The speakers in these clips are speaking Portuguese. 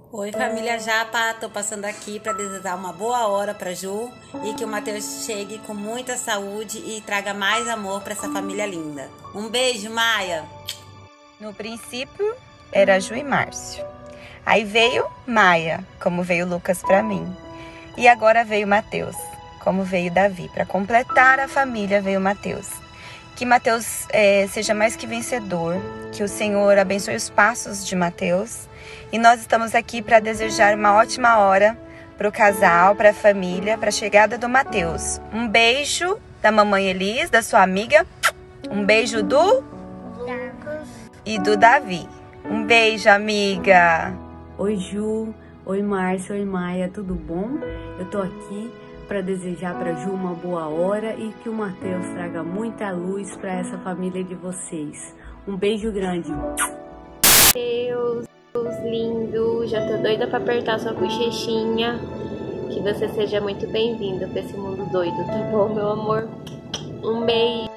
Oi, família Japa, tô passando aqui para desejar uma boa hora para Ju e que o Matheus chegue com muita saúde e traga mais amor para essa família linda. Um beijo, Maia! No princípio era Ju e Márcio. Aí veio Maia, como veio Lucas para mim. E agora veio Matheus, como veio Davi. Para completar a família veio Matheus. Que Matheus seja mais que vencedor, que o Senhor abençoe os passos de Matheus. E nós estamos aqui para desejar uma ótima hora para o casal, para a família, para a chegada do Matheus. Um beijo da mamãe Elis, da sua amiga. Um beijo do e do Davi. Um beijo, amiga. Oi, Ju. Oi, Márcio. Oi, Maia. Tudo bom? Eu tô aqui para desejar para Ju uma boa hora e que o Matheus traga muita luz para essa família de vocês. Um beijo grande. Deus lindo, já tô doida para apertar sua bochechinha. Que você seja muito bem-vindo para esse mundo doido, tá bom, meu amor? Um beijo.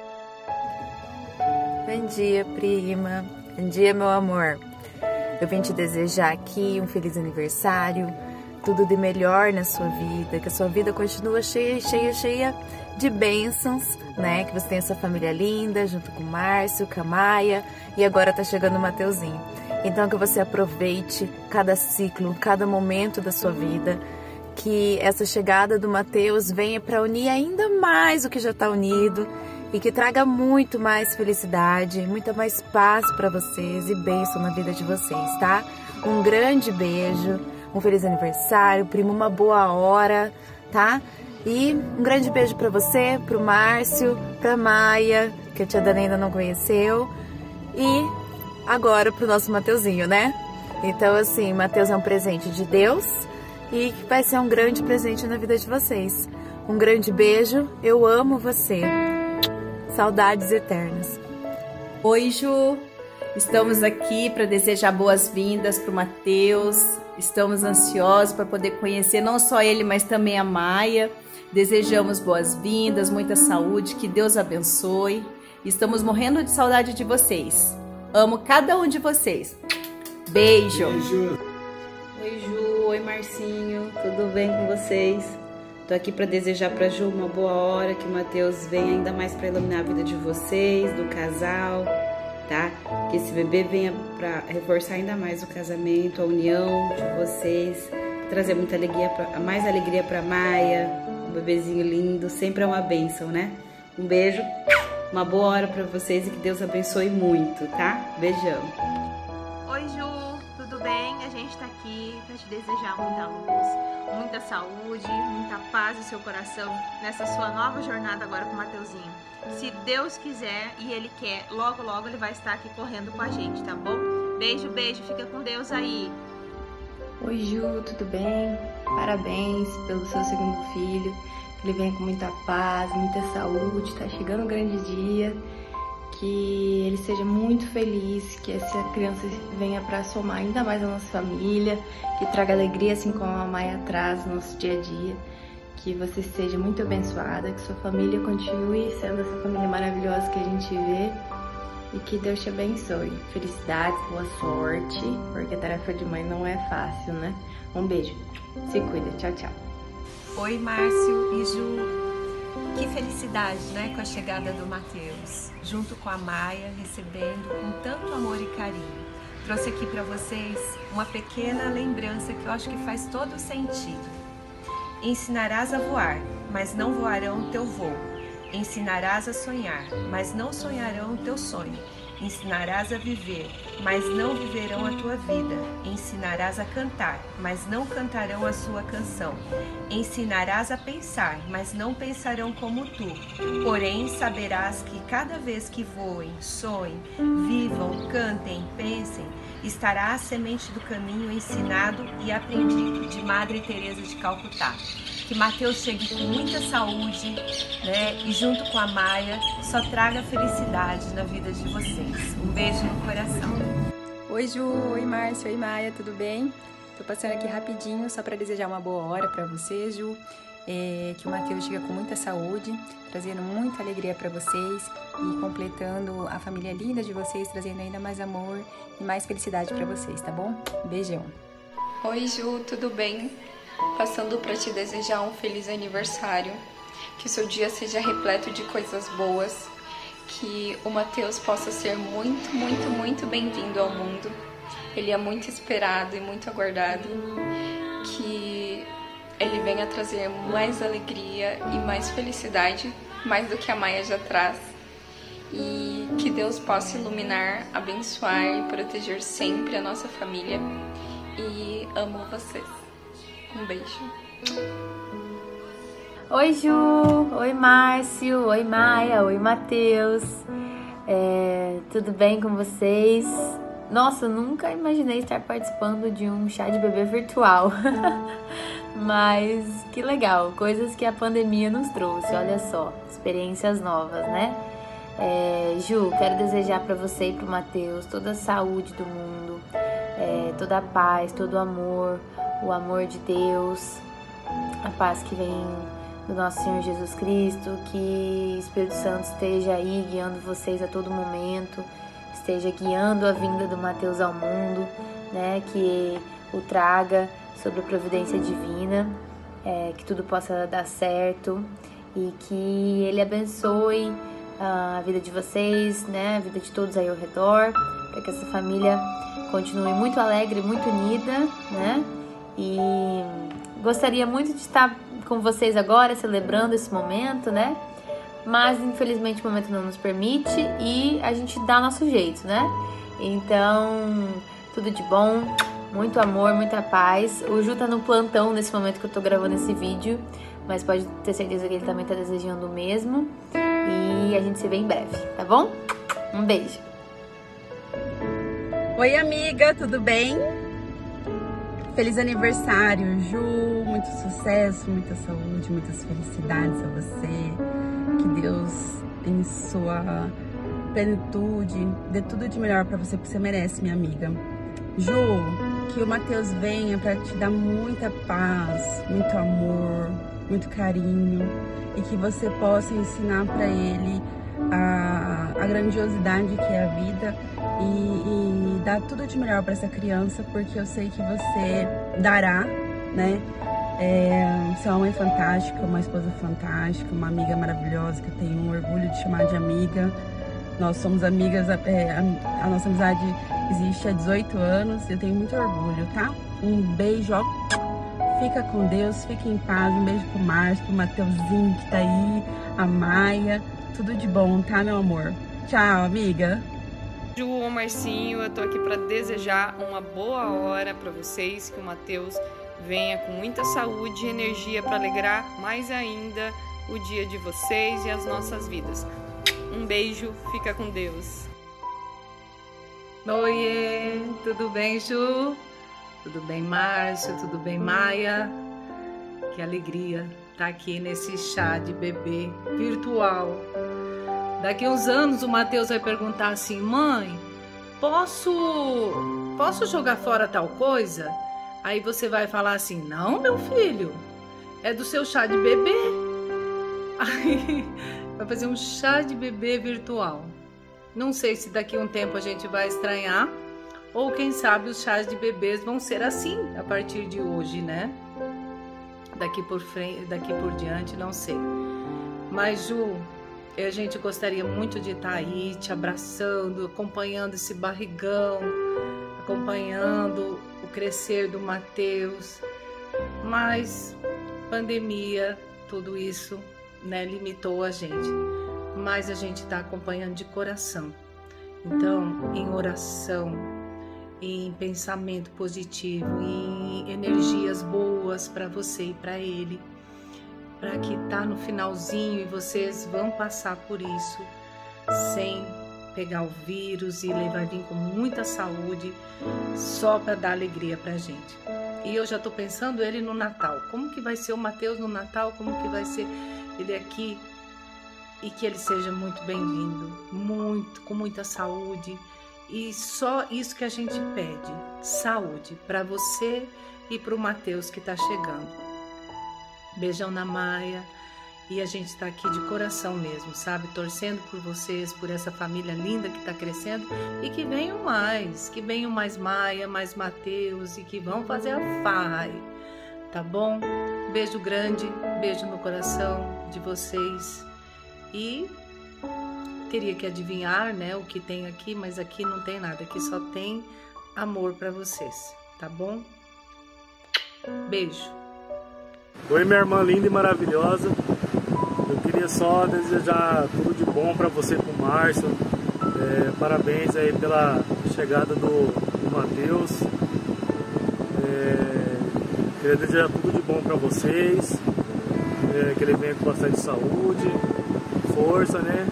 Bom dia, prima. Bom dia, meu amor. Eu vim te desejar aqui um feliz aniversário, tudo de melhor na sua vida, que a sua vida continue cheia de bênçãos, né? Que você tenha sua família linda, junto com o Márcio, com a Maia, e agora tá chegando o Mateuzinho. Então que você aproveite cada ciclo, cada momento da sua vida, que essa chegada do Mateus venha para unir ainda mais o que já está unido e que traga muito mais felicidade, muita mais paz para vocês e bênção na vida de vocês, tá? Um grande beijo, um feliz aniversário, primo, uma boa hora, tá? E um grande beijo para você, pro Márcio, pra Maia, que a tia Dana ainda não conheceu, e agora pro nosso Mateuzinho, né? Então, assim, Mateus é um presente de Deus e vai ser um grande presente na vida de vocês. Um grande beijo, eu amo você. Saudades eternas. Oi, Ju. Estamos aqui para desejar boas-vindas para o Matheus. Estamos ansiosos para poder conhecer não só ele, mas também a Maia. Desejamos boas-vindas, muita saúde, que Deus abençoe. Estamos morrendo de saudade de vocês. Amo cada um de vocês. Beijo. Oi, Ju. Oi, Marcinho. Tudo bem com vocês? Tô aqui para desejar para Ju uma boa hora, que o Matheus venha ainda mais para iluminar a vida de vocês, do casal, tá? Que esse bebê venha para reforçar ainda mais o casamento, a união de vocês, trazer muita alegria, mais alegria para Maia, um bebezinho lindo, sempre é uma bênção, né? Um beijo, uma boa hora para vocês e que Deus abençoe muito, tá? Beijão. Oi, Ju, tudo bem? A gente tá aqui para te desejar muita luz, muita saúde, muita paz no seu coração nessa sua nova jornada agora com o Mateuzinho. Se Deus quiser e Ele quer, logo, logo Ele vai estar aqui correndo com a gente, tá bom? Beijo, beijo, fica com Deus aí. Oi, Ju, tudo bem? Parabéns pelo seu segundo filho, que ele venha com muita paz, muita saúde, tá chegando um grande dia, que ele seja muito feliz, que essa criança venha para somar ainda mais a nossa família, que traga alegria assim como a Maia traz no nosso dia a dia, que você seja muito abençoada, que sua família continue sendo essa família maravilhosa que a gente vê e que Deus te abençoe. Felicidades, boa sorte, porque a tarefa de mãe não é fácil, né? Um beijo, se cuida, tchau, tchau. Oi, Márcio e Ju. Que felicidade, né, com a chegada do Matheus, junto com a Maia, recebendo com tanto amor e carinho. Trouxe aqui para vocês uma pequena lembrança que eu acho que faz todo sentido. Ensinarás a voar, mas não voarão o teu voo. Ensinarás a sonhar, mas não sonharão o teu sonho. Ensinarás a viver, mas não viverão a tua vida. Ensinarás a cantar, mas não cantarão a sua canção. Ensinarás a pensar, mas não pensarão como tu. Porém, saberás que cada vez que voem, sonhem, vivam, cantem, pensem, estará a semente do caminho ensinado e aprendido, de Madre Teresa de Calcutá. Que Mateus chegue com muita saúde, né? E junto com a Maia, só traga felicidade na vida de vocês. Um beijo no coração. Oi, Ju. Oi, Márcio. Oi, Maia. Tudo bem? Tô passando aqui rapidinho só para desejar uma boa hora para você, Ju. Que o Matheus chegue com muita saúde, trazendo muita alegria para vocês e completando a família linda de vocês, trazendo ainda mais amor e mais felicidade para vocês, tá bom? Beijão. Oi Ju, tudo bem? Passando para te desejar um feliz aniversário, que o seu dia seja repleto de coisas boas, que o Matheus possa ser muito, muito, muito bem-vindo ao mundo. Ele é muito esperado e muito aguardado, que ele venha trazer mais alegria e mais felicidade, mais do que a Maia já traz. E que Deus possa iluminar, abençoar e proteger sempre a nossa família. E amo vocês. Um beijo. Oi Ju, oi Márcio, oi Maia, oi Matheus. Tudo bem com vocês? Nossa, eu nunca imaginei estar participando de um chá de bebê virtual. Mas que legal, coisas que a pandemia nos trouxe, olha só, experiências novas, né? Ju, quero desejar para você e para o Matheus toda a saúde do mundo, toda a paz, todo o amor de Deus, a paz que vem do nosso Senhor Jesus Cristo, que o Espírito Santo esteja aí guiando vocês a todo momento, esteja guiando a vinda do Matheus ao mundo, né? Que o traga sobre a providência divina, que tudo possa dar certo e que Ele abençoe a vida de vocês, né? A vida de todos aí ao redor, para que essa família continue muito alegre, muito unida, né? E gostaria muito de estar com vocês agora, celebrando esse momento, né? Mas infelizmente o momento não nos permite e a gente dá nosso jeito, né? Então, tudo de bom, muito amor, muita paz. O Ju tá no plantão nesse momento que eu tô gravando esse vídeo, mas pode ter certeza que ele também tá desejando o mesmo. E a gente se vê em breve, tá bom? Um beijo. Oi amiga, tudo bem? Feliz aniversário, Ju, muito sucesso, muita saúde, muitas felicidades a você, que Deus em sua plenitude dê tudo de melhor pra você, porque você merece, minha amiga. Ju, que o Matheus venha pra te dar muita paz, muito amor, muito carinho e que você possa ensinar pra ele a grandiosidade que é a vida e dar tudo de melhor para essa criança, porque eu sei que você dará, né? Você é uma mãe fantástica, uma esposa fantástica, uma amiga maravilhosa que eu tenho um orgulho de chamar de amiga. Nós somos amigas, a nossa amizade existe há 18 anos e eu tenho muito orgulho, tá? Um beijo, ó. Fica com Deus, fique em paz. Um beijo pro Márcio, pro Mateuzinho que tá aí, a Maia. Tudo de bom, tá, meu amor? Tchau, amiga. Ju, Marcinho, eu tô aqui para desejar uma boa hora para vocês, que o Matheus venha com muita saúde e energia para alegrar mais ainda o dia de vocês e as nossas vidas. Um beijo, fica com Deus. Oiê, tudo bem, Ju? Tudo bem, Márcio? Tudo bem, Maia? Que alegria estar aqui nesse chá de bebê virtual. Daqui a uns anos o Matheus vai perguntar assim: mãe, posso jogar fora tal coisa? Aí você vai falar assim: não, meu filho, é do seu chá de bebê. Aí vai fazer um chá de bebê virtual. Não sei se daqui a um tempo a gente vai estranhar, ou quem sabe os chás de bebês vão ser assim a partir de hoje, né? Daqui por diante, não sei. Mas, Ju, a gente gostaria muito de estar aí te abraçando, acompanhando esse barrigão, acompanhando o crescer do Matheus. Mas pandemia, tudo isso, né, limitou a gente. Mas a gente está acompanhando de coração. Então, em oração, em pensamento positivo, em energias boas para você e para ele, para que tá no finalzinho e vocês vão passar por isso sem pegar o vírus e ele vai vir com muita saúde só para dar alegria pra gente. E eu já tô pensando ele no Natal. Como que vai ser o Matheus no Natal? Como que vai ser ele aqui? E que ele seja muito bem-vindo, com muita saúde. E só isso que a gente pede, saúde para você e para o Matheus que está chegando. Beijão na Maia E a gente está aqui de coração mesmo, sabe? Torcendo por vocês, por essa família linda que está crescendo e que venham mais Maia, mais Mateus e que vão fazer a farra aí, tá bom? Beijo grande, beijo no coração de vocês e teria que adivinhar, né, o que tem aqui, mas aqui não tem nada, aqui só tem amor para vocês, tá bom? Beijo. Oi, minha irmã linda e maravilhosa. Eu queria só desejar tudo de bom para você com o Márcio. Parabéns aí pela chegada do Mateus. Queria desejar tudo de bom para vocês. Que ele venha com bastante saúde, força, né?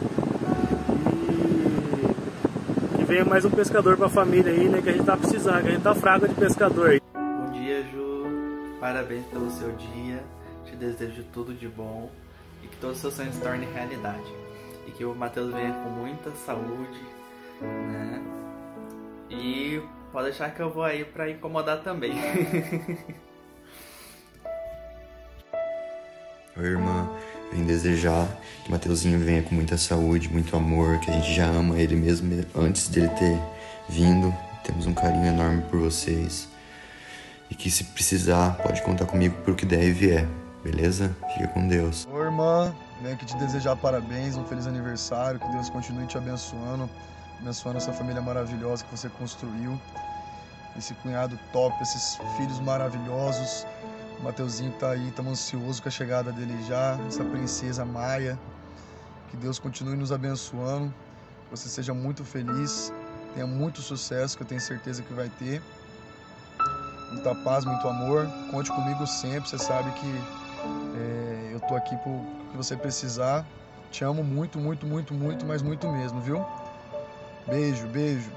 E que venha mais um pescador para a família aí, né? Que a gente tá precisando, que a gente tá fraca de pescador aí. Bom dia, Ju. Parabéns pelo seu dia. Te desejo tudo de bom. E que todos os seus sonhos se tornem realidade. E que o Mateus venha com muita saúde, né? E pode deixar que eu vou aí pra incomodar também. Oi, irmã. Vim desejar que o Mateuzinho venha com muita saúde, muito amor, que a gente já ama ele mesmo antes dele ter vindo. Temos um carinho enorme por vocês. E que se precisar, pode contar comigo por que der e vier. Beleza? Fica com Deus. Oi, irmã. Venho aqui te desejar parabéns, um feliz aniversário. Que Deus continue te abençoando essa família maravilhosa que você construiu. Esse cunhado top, esses filhos maravilhosos. O Mateuzinho tá aí, estamos ansiosos com a chegada dele já. Essa princesa Maia. Que Deus continue nos abençoando. Que você seja muito feliz. Tenha muito sucesso, que eu tenho certeza que vai ter. Muita paz, muito amor. Conte comigo sempre. Você sabe que eu tô aqui por que você precisar. Te amo muito, muito, muito, muito, mas muito mesmo, viu? Beijo, beijo.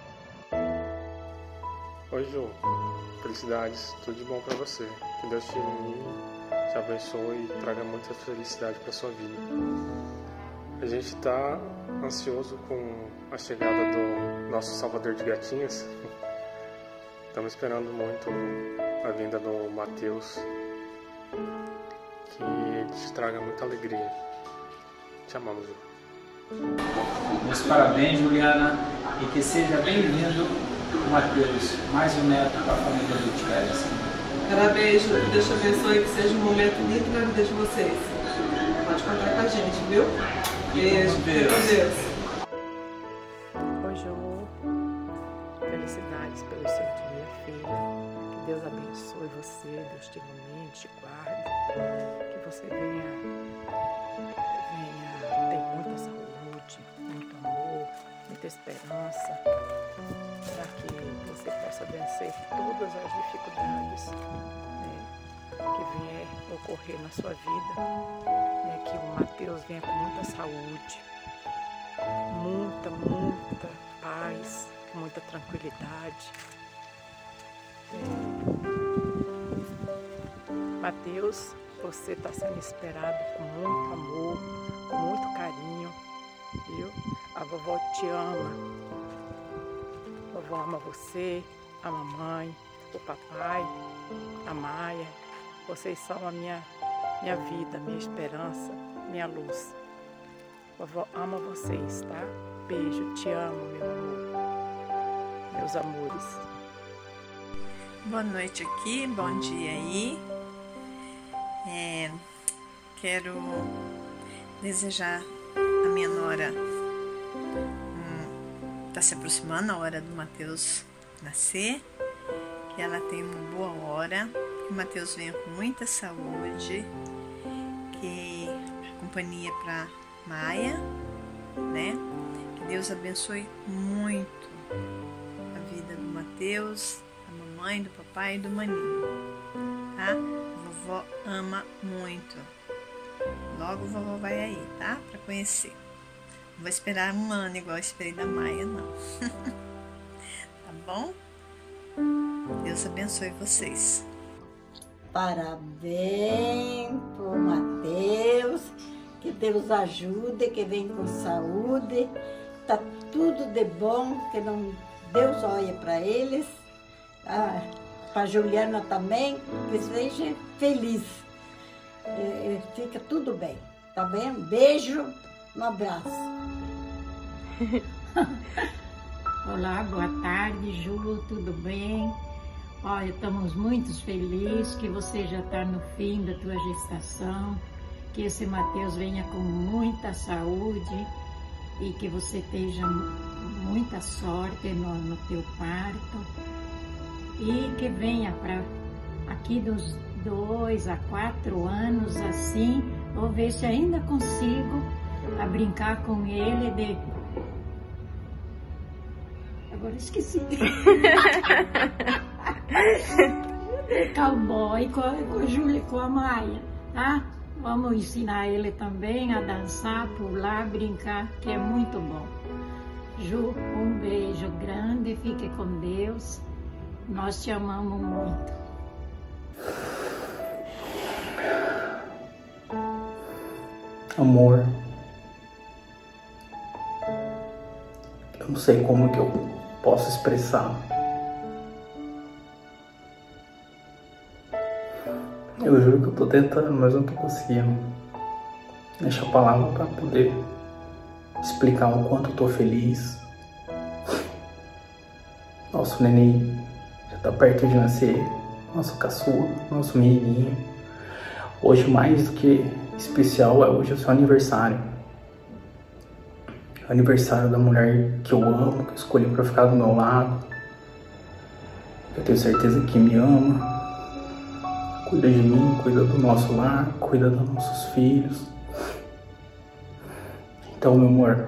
Oi, Ju. Felicidades, tudo de bom pra você. Que Deus te ilumine, te abençoe e traga muita felicidade pra sua vida. A gente tá ansioso com a chegada do nosso salvador de gatinhas. Estamos esperando muito a vinda do Mateus. Que ele te traga muita alegria. Te amamos, Ju. Meus parabéns, Juliana, e que seja bem-vindo o Mateus, mais um neto para a família do Tiveras. Parabéns, Ju, que Deus te abençoe, que seja um momento lindo na vida de vocês. Pode contar com a gente, viu? Beijo, fica com Deus. Oi, Ju, felicidades pelo seu dia, filha. Que Deus abençoe você, Deus te ilumine, te guarde. Que você venha ter muita saúde, muito amor, muita esperança, para que você possa vencer todas as dificuldades, né, que vier ocorrer na sua vida, né, que o Mateus venha com muita saúde, muita paz, muita tranquilidade. Mateus, você está sendo esperado com muito amor, com muito carinho, viu? A vovó te ama. A vovó ama você, a mamãe, o papai, a Maia. Vocês são a minha vida, minha esperança, minha luz. A vovó ama vocês, tá? Beijo, te amo, meu amor, meus amores. Boa noite aqui, bom dia aí. Quero desejar a minha nora, está se aproximando a hora do Mateus nascer, que ela tenha uma boa hora, que o Mateus venha com muita saúde, que a companhia para Maia, né? Que Deus abençoe muito a vida do Mateus, da mamãe, do papai e do maninho, tá? A vovó ama muito. Logo a vovó vai aí, tá? Pra conhecer. Não vou esperar um ano igual eu esperei da Maia, não. Tá bom? Deus abençoe vocês. Parabéns pro Mateus. Que Deus ajude, que venha com saúde. Tá tudo de bom, que não Deus olhe para eles. Para Juliana também, que seja feliz. Fica tudo bem. tá bem? Um beijo, um abraço. Olá, boa tarde, Ju, tudo bem? Olha, estamos muito felizes que você já está no fim da tua gestação, que esse Mateus venha com muita saúde e que você esteja muita sorte no teu parto e que venha para aqui dos 2 a 4 anos assim, vou ver se ainda consigo a brincar com ele de... Agora esqueci. Cowboy com a Júlia e com a Maia, tá? Vamos ensinar ele também a dançar, pular, brincar, que é muito bom. Ju, um beijo grande, fique com Deus. Nós te amamos muito. Amor, eu não sei como que eu posso expressar. Eu juro que eu tô tentando, mas não tô conseguindo. Deixa a palavra pra poder explicar o quanto eu tô feliz. Nosso neném já tá perto de nascer, nosso caçula, nosso menininho. Hoje, mais do que especial, hoje é o seu aniversário. Aniversário da mulher que eu amo, que eu escolhi pra ficar do meu lado. Eu tenho certeza que me ama. Cuida de mim, cuida do nosso lar, cuida dos nossos filhos. Então, meu amor,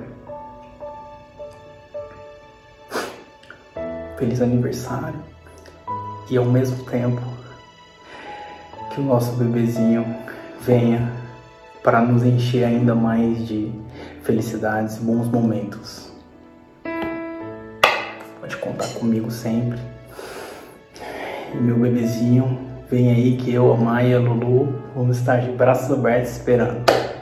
feliz aniversário. E ao mesmo tempo, que o nosso bebezinho venha para nos encher ainda mais de felicidades e bons momentos. Pode contar comigo sempre. E meu bebezinho, vem aí que eu, a Maia e a Lulu vamos estar de braços abertos esperando.